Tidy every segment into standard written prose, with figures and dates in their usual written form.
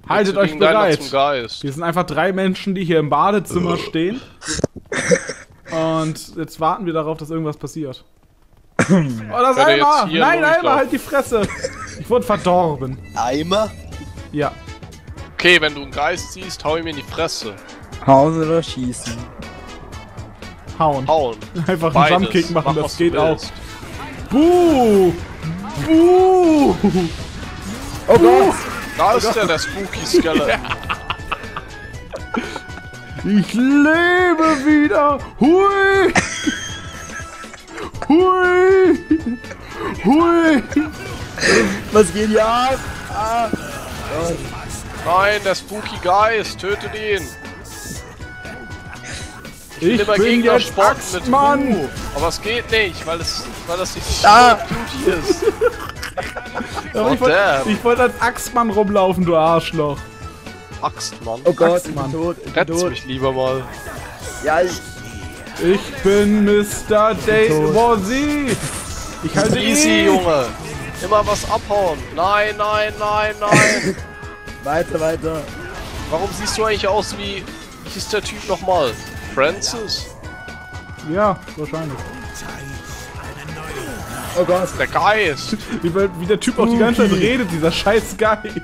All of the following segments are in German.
Haltet euch bereit. Zum Geist. Wir sind einfach 3 Menschen, die hier im Badezimmer stehen. Und jetzt warten wir darauf, dass irgendwas passiert. Oh, das Eimer! Nein, Eimer, halt die Fresse! Ich wurde verdorben. Eimer? Ja. Okay, wenn du einen Geist siehst, hau ihm in die Fresse. Hauen oder schießen? Hauen. Hauen. Einfach einen Beides. Jumpkick machen, Mach, das was du geht auch. willst. Buh! Buh! Oh Gott! Da ist der Spooky Skeleton. Ich lebe wieder! Hui! Hui! Hui! Was geht hier ab? Ah. Gott. Nein, der Spooky Geist, tötet ihn. Ich Immer bin Gegner jetzt spotten mit Axtmann! Aber es geht nicht, weil das nicht Ah. Duty ist. Aber Oh, ich wollte als Axtmann rumlaufen, du Arschloch. Axtmann. Oh Gott, ich Axtmann. bin tot, ich bin Rettet tot. mich lieber mal. Ja, Ich bin Mr. Daisy. Ich halte Easy, ihn. Junge. Immer was abhauen. Nein, nein, nein, nein. weiter, weiter. Warum siehst du eigentlich aus wie... Wie hieß der Typ nochmal? Francis? Ja, wahrscheinlich. Oh Gott. Der Geist. Wie der Typ auch die ganze Zeit redet, dieser scheiß Geist.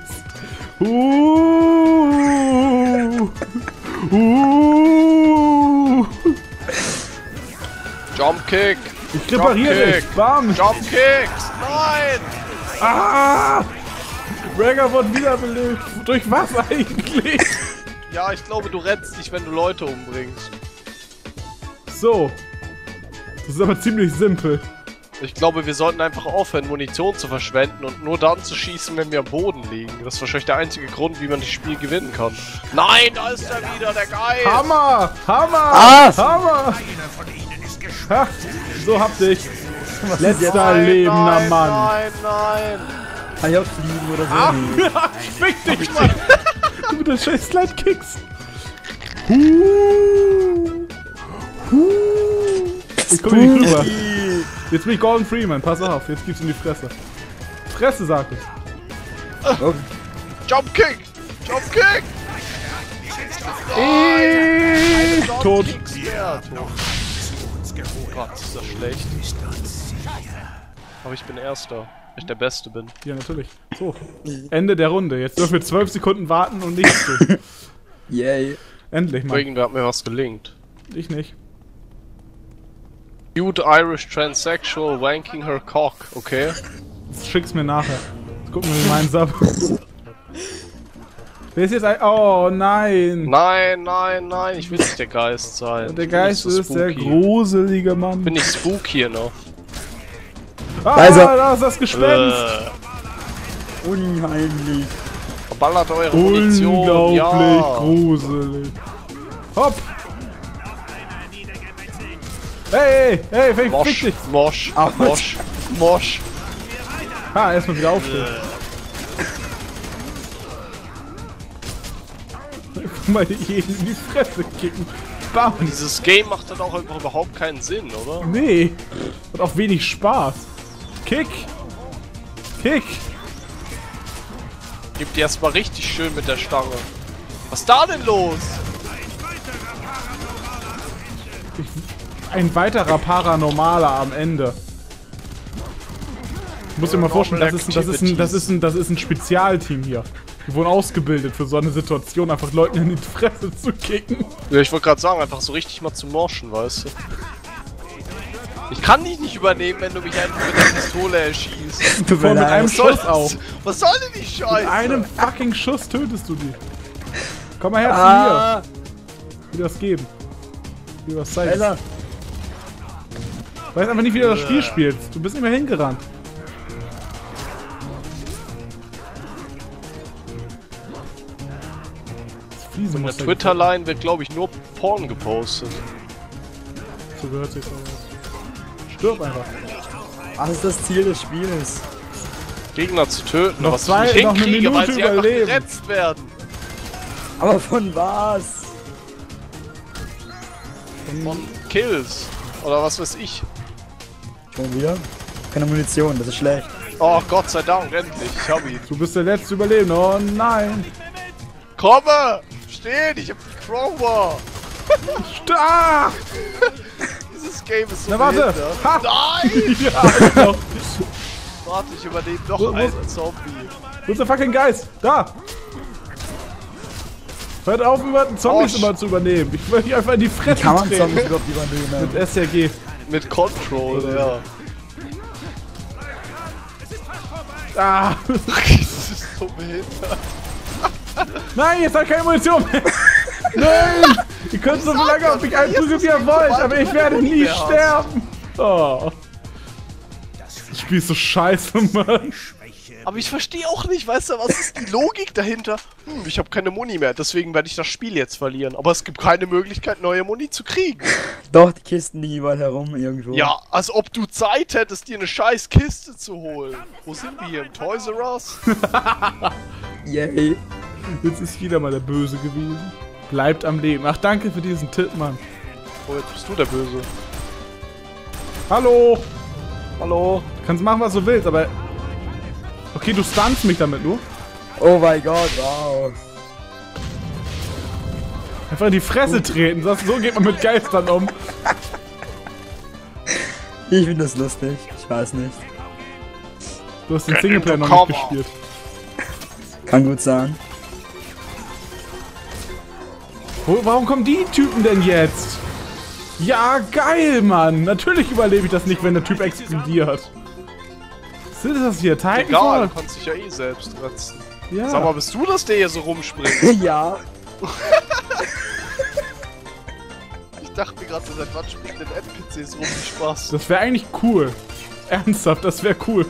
Jump Kick. Ich repariere dich. Bam. Jump Kicks. Nein. Ah! Ragger wird wiederbelebt. Durch was eigentlich? Ja, ich glaube, du rennst nicht, wenn du Leute umbringst. So. Das ist aber ziemlich simpel. Ich glaube, wir sollten einfach aufhören, Munition zu verschwenden und nur dann zu schießen, wenn wir am Boden liegen. Das ist wahrscheinlich der einzige Grund, wie man das Spiel gewinnen kann. Nein, da ist er wieder, der Geist! Hammer! Hammer! Ah! Hammer! Ha, so habt ich. Letzter Nein, lebender nein, Mann. Nein, nein! Kann ich auch fliegen oder so? Ah, fick dich, Mann! Du mit den scheiß Slide-Kicks. Ich komm hier nicht rüber. Jetzt bin ich Gordon Freeman, pass auf, jetzt gibt's in die Fresse. Fresse, sagt es. Oh, Jump Kick! Jump Kick! Tot. Ja, tot. Oh Gott, ist das schlecht. Aber ich bin Erster, weil ich der Beste bin. Ja, natürlich. So, Ende der Runde. Jetzt dürfen wir 12 Sekunden warten und nichts tun. yay. Endlich mal. Irgendwer hat mir was gelingt. Ich nicht. Cute Irish Transsexual wanking her cock, okay? Das schick's mir nachher. Jetzt gucken wir meinen Sub. Wer ist jetzt ein... Oh, nein. Nein, nein, nein, ich will nicht der Geist sein. Und der Ich bin nicht Geist so ist der spooky. gruselige Mann. Bin ich spooky noch. Ah, Also- da ist das Gespenst. Unheimlich. Verballert eure Munition, Unglaublich ja. gruselig. Hopp. Hey, hey, fick Mosch, dich. Mosch, Ach, Mosch, Mosch. Ha, erstmal wieder aufstehen. Mal jeden in die Fresse kicken. Bam. Dieses Game macht dann auch einfach überhaupt keinen Sinn, oder? Nee. Und auch wenig Spaß. Kick. Kick. Gib die erstmal richtig schön mit der Stange. Was ist da denn los? Ein weiterer Paranormaler am Ende. Ich muss dir mal vorstellen, das ist ein Spezialteam hier. Die wurden ausgebildet für so eine Situation, einfach Leuten in die Fresse zu kicken. Ja, ich wollte gerade sagen, einfach so richtig mal zu morschen, weißt du. Ich kann dich nicht übernehmen, wenn du mich einfach mit der Pistole erschießt. Tut mir Mit leid. einem Schuss auch. Was soll denn die Scheiße? Mit einem fucking Schuss tötest du die. Komm mal her Ah, zu mir. Wie das geben. Wie was zeigen. Alter. Du weißt einfach nicht, wie du das Spiel spielst. Du bist nicht mehr hingerannt. Das Fliesen In der muss da Twitter-Line wird, glaube ich, nur Porn gepostet. So gehört sich aus. Stirb einfach. Was ist das Ziel des Spiels? Gegner zu töten, Noch was zwei- ich nicht noch eine hinkriege, weil Minute sie einfach überleben. geretzt werden. Aber von was? Von Kills. Oder was weiß ich. Schon wieder? Keine Munition, das ist schlecht. Oh, Gott sei Dank, endlich. Ich hab ihn. Du bist der letzte Überlebende. Oh nein. Komme! Stehen, ich hab die Crowbar! Ah! Dieses Game ist so Na warte! behindert. Ha! Nein! Ja, genau. Warte, ich überlebe noch Wo- einen Zombie. Wo ist der fucking Geist? Da! Hört auf, Zombies Oh, immer zu übernehmen. Ich will dich einfach in die Fresse Kann man treten. Zombies überhaupt übernehmen? Mit SRG. Mit Control, ja. Ah! Das ist so behindert. Nein, jetzt hat keine Munition mehr! Nein! Ihr könnt so lange auf mich einprügeln, wie ihr wollt, aber ich werde nie sterben! Oh. Das Spiel ist so scheiße, Mann. Aber ich verstehe auch nicht, weißt du, was ist die Logik dahinter? Ich habe keine Muni mehr, deswegen werde ich das Spiel jetzt verlieren. Aber es gibt keine Möglichkeit, neue Muni zu kriegen. Doch, die Kisten liegen überall herum irgendwo. Ja, als ob du Zeit hättest, dir eine scheiß Kiste zu holen. Wo sind wir hier? Im Toys R Us? Yay. Jetzt ist wieder mal der Böse gewesen. Bleibt am Leben. Ach, danke für diesen Tipp, Mann. Oh, jetzt bist du der Böse. Hallo! Hallo? Du kannst machen, was du willst, aber... Okay, du stunst mich damit nur. Oh mein Gott, wow. Einfach in die Fresse treten. So geht man mit Geistern um. Ich finde das lustig. Ich weiß nicht. Du hast den Singleplayer noch nicht gespielt. Kann gut sein. Warum kommen die Typen denn jetzt? Ja, geil, Mann. Natürlich überlebe ich das nicht, wenn der Typ explodiert. Was ist das hier? Egal, Titanfall? du kannst dich ja eh selbst retzen. Ja. Sag mal, bist du das, der hier so rumspringt? Ja. Ich dachte mir gerade, seit wann springen denn NPCs rum? Wie Spaß. Das wäre eigentlich cool. Ernsthaft, das wäre cool.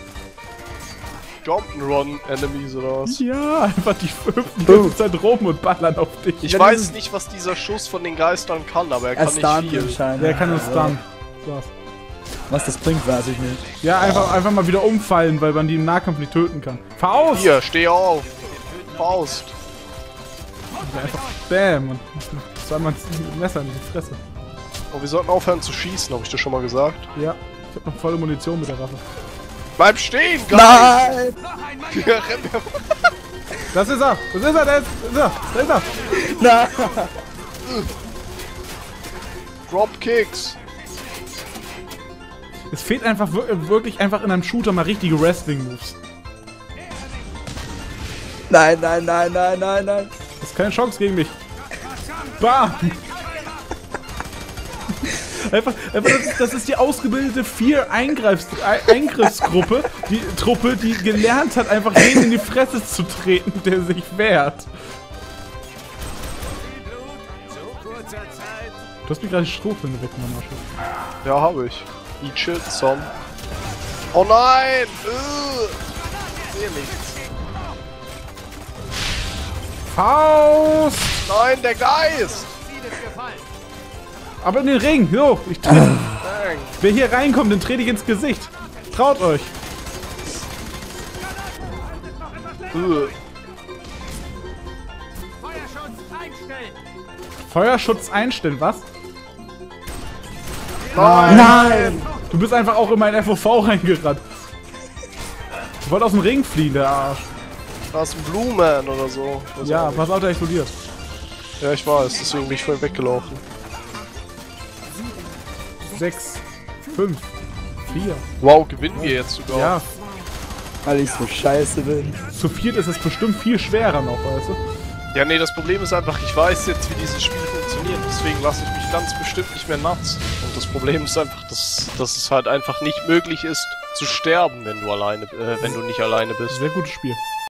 Jump'n'Run-Enemies oder was? Ja, einfach die ganze Zeit rum und ballern auf dich. Ich Ja, weiß das ist- nicht, was dieser Schuss von den Geistern kann, aber er Er kann nicht stunt viel. anscheinend. Der kann uns Also, stunnen. So was. Was das bringt, weiß ich nicht. Ja, einfach mal wieder umfallen, weil man die im Nahkampf nicht töten kann. Faust! Hier, steh auf! Faust! Ja, einfach Bam und zweimal ein Messer in die Fresse. Oh, wir sollten aufhören zu schießen, habe ich dir schon mal gesagt. Ja, ich hab noch volle Munition mit der Waffe. Bleib stehen, Geist! Nein! Ja, renn mir. Das ist er! Das ist er! Da ist er! Da ist er! Nein! Dropkicks! Es fehlt einfach wirklich einfach in einem Shooter mal richtige Wrestling-Moves. Nein, nein, nein, nein, nein, nein. Das ist keine Chance gegen mich. Bam! Einfach das ist die ausgebildete Eingriffsgruppe, die Truppe, die gelernt hat, einfach jeden in die Fresse zu treten, der sich wehrt. Du hast mir gerade die Strohflinte weggenommen, Arschloch. Ja, habe ich. Eat shit, son. Oh nein! Ich sehe nichts. Faust! Nein, der Geist! Aber in den Ring! Jo, ich trete. Dang. Wer hier reinkommt, den trete ich ins Gesicht. Traut euch! Feuerschutz einstellen, was? Nein! Nein! Du bist einfach auch in mein FOV reingerannt. Ich wollte aus dem Ring fliehen, der Arsch. Da ist ein Blue Man oder so. Weiß Ja, auch nicht. pass auf, der explodiert. Ja, ich weiß, deswegen bin ich vorhin weggelaufen. 6, 5, 4. Wow, gewinnen wir jetzt sogar. Ja, Weil ich so scheiße bin. zu viert ist es bestimmt viel schwerer noch, weißt du? Ja, nee, das Problem ist einfach, ich weiß jetzt, wie dieses Spiel funktioniert. Deswegen lasse ich mich ganz bestimmt nicht mehr nass. Und das Problem ist einfach, dass es halt einfach nicht möglich ist, zu sterben, wenn du nicht alleine bist. Sehr gutes Spiel.